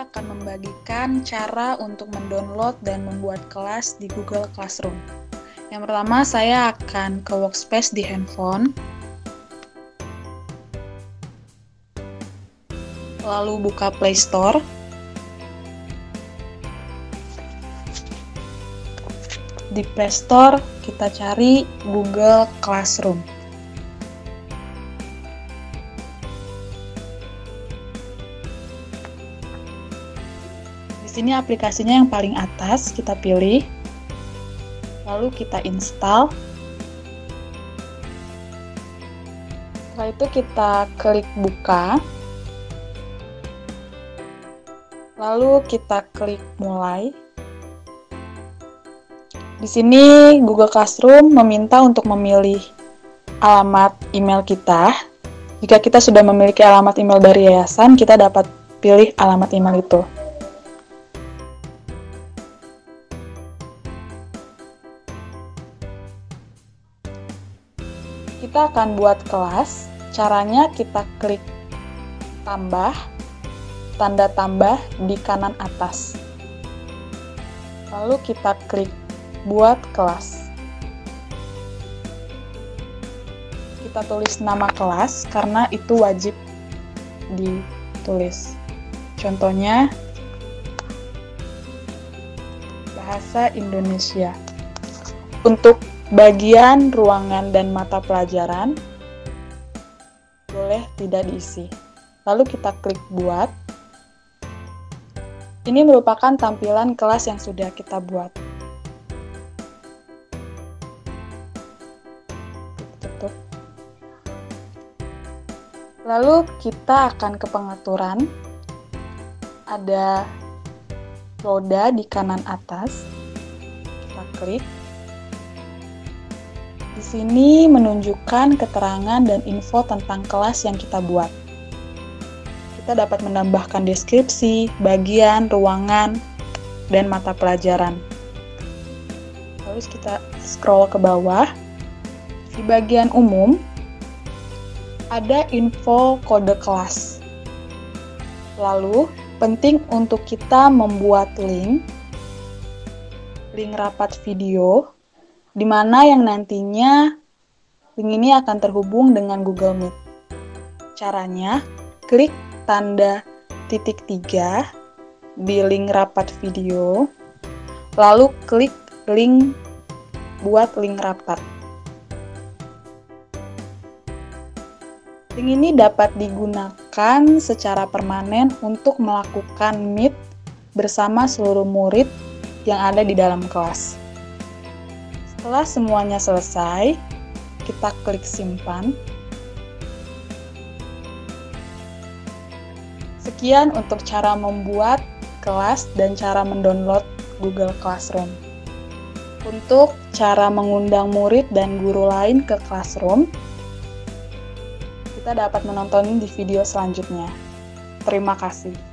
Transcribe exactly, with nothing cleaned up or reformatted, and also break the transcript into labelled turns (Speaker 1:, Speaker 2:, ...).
Speaker 1: akan membagikan cara untuk mendownload dan membuat kelas di Google Classroom. Yang pertama, saya akan ke Workspace di handphone, lalu buka Play Store, di Play Store kita cari Google Classroom. Di sini aplikasinya yang paling atas kita pilih, lalu kita install. Setelah itu kita klik buka, lalu kita klik mulai. Di sini Google Classroom meminta untuk memilih alamat email kita. Jika kita sudah memiliki alamat email dari yayasan, kita dapat pilih alamat email itu. Kita akan buat kelas. Caranya kita klik tambah, tanda tambah di kanan atas. Lalu kita klik buat kelas. Kita tulis nama kelas karena itu wajib ditulis. Contohnya Bahasa Indonesia. Untuk bagian ruangan dan mata pelajaran boleh tidak diisi. Lalu kita klik buat. Ini merupakan tampilan kelas yang sudah kita buat. Tutup. Lalu kita akan ke pengaturan. Ada roda di kanan atas. Kita klik. Di sini menunjukkan keterangan dan info tentang kelas yang kita buat. Kita dapat menambahkan deskripsi, bagian, ruangan, dan mata pelajaran. Lalu kita scroll ke bawah. Di bagian umum, ada info kode kelas. Lalu, penting untuk kita membuat link, link rapat video, di mana yang nantinya link ini akan terhubung dengan Google Meet. Caranya, klik tanda titik tiga di link rapat video, lalu klik link buat link rapat. Link ini dapat digunakan secara permanen untuk melakukan Meet bersama seluruh murid yang ada di dalam kelas. Setelah semuanya selesai, kita klik simpan. Sekian untuk cara membuat kelas dan cara mendownload Google Classroom. Untuk cara mengundang murid dan guru lain ke Classroom, kita dapat menonton di video selanjutnya. Terima kasih.